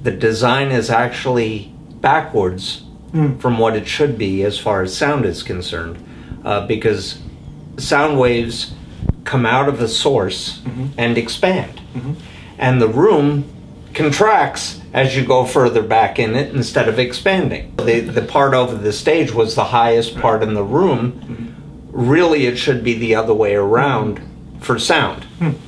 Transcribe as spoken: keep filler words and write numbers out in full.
the design is actually backwards mm. from what it should be as far as sound is concerned, uh, because sound waves come out of the source mm-hmm. and expand, mm-hmm. and the room contracts as you go further back in it instead of expanding. The, the part over the stage was the highest part in the room. Mm-hmm. Really, it should be the other way around mm-hmm. for sound. Mm-hmm.